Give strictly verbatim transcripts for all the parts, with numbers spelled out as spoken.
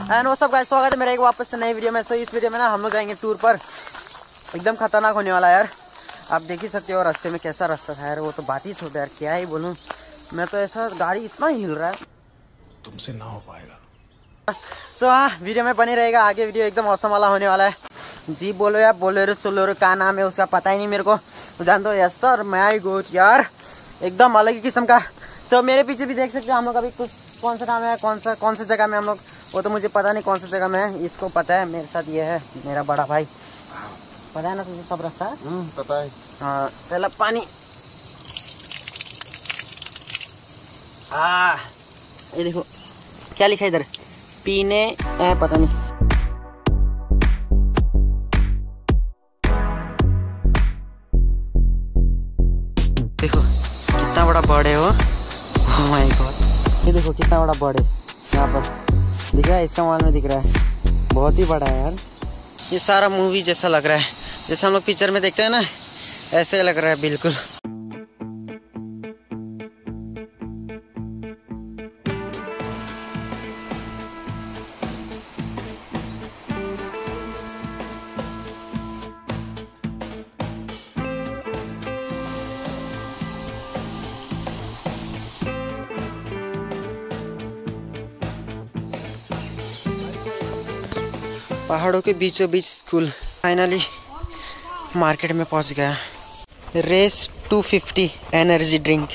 And वो सब guys, स्वागत है मेरा एक वापस से नई वीडियो में। सो इस वीडियो में ना हम लोग जाएंगे टूर पर, एकदम खतरनाक होने वाला है यार। आप देख ही सकते हो रास्ते में कैसा रास्ता था यार, वो तो बात ही छोड़ यार, क्या ही बोलूँ मैं तो। ऐसा गाड़ी इतना हिल रहा है, तुमसे ना हो पाएगा। सो हाँ, वीडियो में बनी रहेगा, आगे वीडियो एकदम औसम वाला होने वाला है। जी बोलो यार, बोलेरो सोलेरो का नाम है उसका पता ही नहीं मेरे को, जान दो। यस सर, माय गॉड यार, एकदम अलग ही किस्म का। तो मेरे पीछे भी देख सकते हो हम लोग अभी कुछ, कौन सा नाम है, कौन सा कौन सी जगह में हम लोग, वो तो मुझे पता नहीं कौन सी जगह में है, इसको पता है। मेरे साथ ये है मेरा बड़ा भाई, पता है ना तुझे सब रास्ता है? हम्म, पता है। हाँ, पहला पानी। आ, ये देखो क्या लिखा है इधर, पीने है, पता नहीं। देखो कितना बड़ा बर्ड है वो, ओह माय गॉड। ये देखो कितना बड़ा बर्ड है, यहाँ पर दिख रहा है, इसका मोबाइल में दिख रहा है, बहुत ही बड़ा है यार। ये सारा मूवी जैसा लग रहा है, जैसे हम लोग पिक्चर में देखते हैं ना, ऐसे लग रहा है बिल्कुल। पहाड़ों के बीचों बीच स्कूल, फाइनली मार्केट में पहुंच गया। Race to fifty energy drink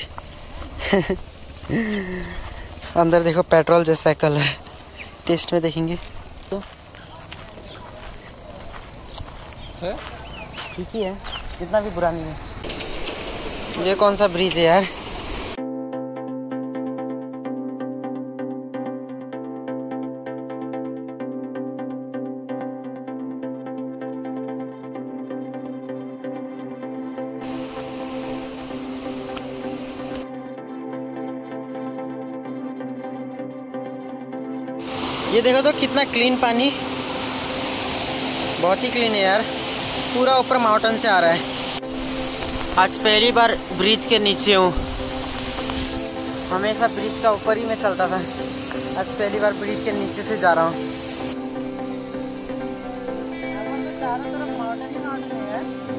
अंदर देखो पेट्रोल जैसा कलर, टेस्ट में देखेंगे तो ठीक ही है, इतना भी बुरा नहीं है। ये कौन सा ब्रिज है यार, ये देखो तो कितना क्लीन पानी, बहुत ही क्लीन है यार, पूरा ऊपर माउंटेन से आ रहा है। आज पहली बार ब्रिज के नीचे हूँ, हमेशा ब्रिज का ऊपर ही मैं चलता था, आज पहली बार ब्रिज के नीचे से जा रहा हूँ। चारों तरफ माउंटेन ही माउंटेन है।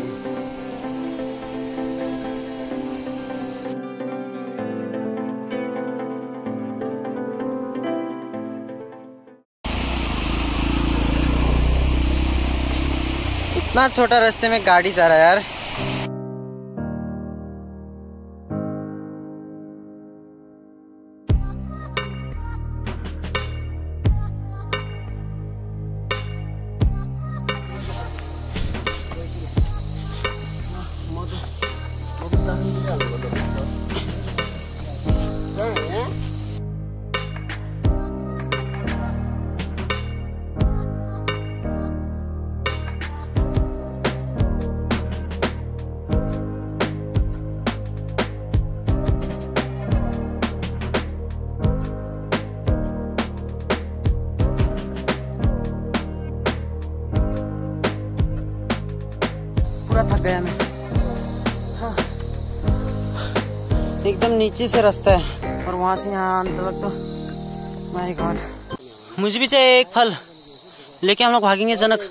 इतना छोटा रास्ते में गाड़ी जा रहा है यार। पूरा थक गया मैं, हाँ। एकदम नीचे से रास्ता है और वहां से यहाँ आने तक तो माय गॉड। मुझे भी चाहिए एक फल, लेके हम लोग भागेंगे जनक।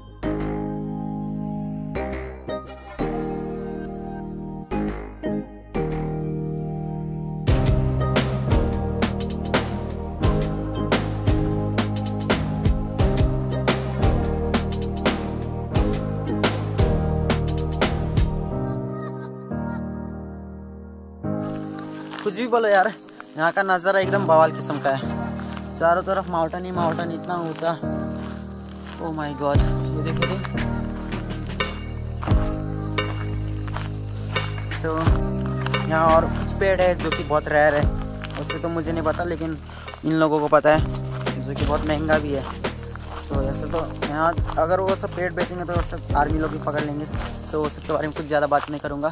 कुछ भी बोलो यार, यहाँ का नज़ारा एकदम बवाल किस्म का है, चारों तरफ माउंटेन ही माउंटेन, इतना ऊंचा, ओह माय गॉड। ये देखो तो सो यहाँ और कुछ पेड़ है जो कि बहुत रेयर है, उससे तो मुझे नहीं पता, लेकिन इन लोगों को पता है, जो कि बहुत महंगा भी है। सो ऐसे तो यहाँ अगर वो सब पेड़ बेचेंगे तो वो सब आर्मी लोग भी पकड़ लेंगे, सो वो सब के बारे में कुछ ज़्यादा बात नहीं करूँगा।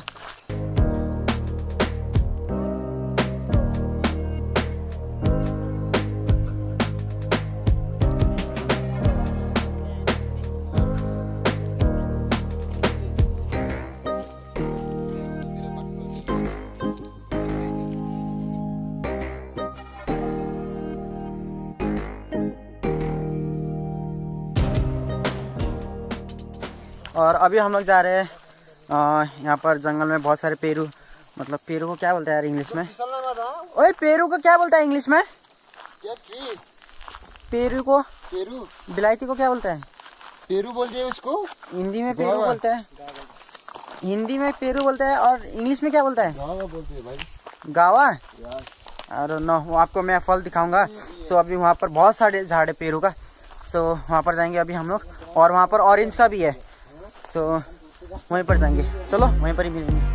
और अभी हम लोग जा रहे हैं यहाँ पर जंगल में बहुत सारे पेरू, मतलब पेरू को क्या बोलता है यार इंग्लिश में? ओए पेरू को क्या बोलता है इंग्लिश में? पेरू को पेरू बिलायती को क्या बोलता है? पेरू बोलते हैं उसको। हिंदी में पेरू बोलता है, हिंदी में पेरू बोलता है, और इंग्लिश में क्या बोलता है? गावा बोलते हैं भाई। गावा? अरे नो, आपको मैं फल दिखाऊंगा। सो अभी वहाँ पर बहुत सारे झाड़ है पेरू का। सो वहाँ पर जाएंगे अभी हम लोग, और वहाँ पर ऑरेंज का भी है। सो वहीं पर जाएंगे, चलो वहीं पर ही मिलेंगे।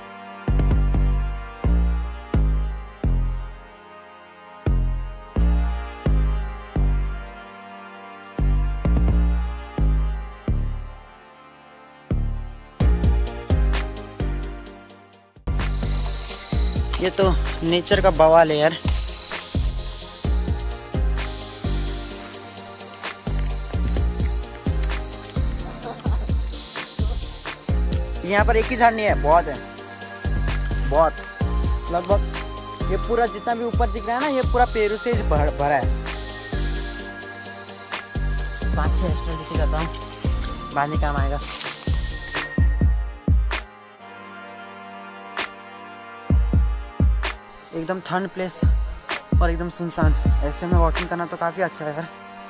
ये तो नेचर का बवाल है यार। यहाँ पर एक ही झाड़ नहीं है, बहुत है, बहुत, लगभग ये पूरा जितना भी ऊपर दिख रहा है ना, ये पूरा पेरू से भर, भरा है। पाँच छः एक्स्ट्रा लेके जाता हूँ, बाद में काम आएगा। एकदम ठंड प्लेस और एकदम सुनसान, ऐसे में वॉकिंग करना तो काफी अच्छा है यार।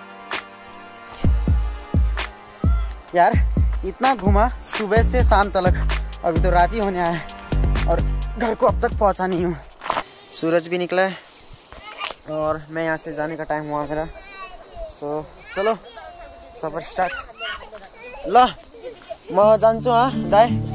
यार इतना घूमा सुबह से शाम तक, अभी तो रात ही होने आया है और घर को अब तक पहुंचा नहीं हूँ। सूरज भी निकला है और मैं यहाँ से जाने का टाइम हुआ मेरा। सो चलो सफर स्टार्ट। ल म जान्छु हाँ गाई।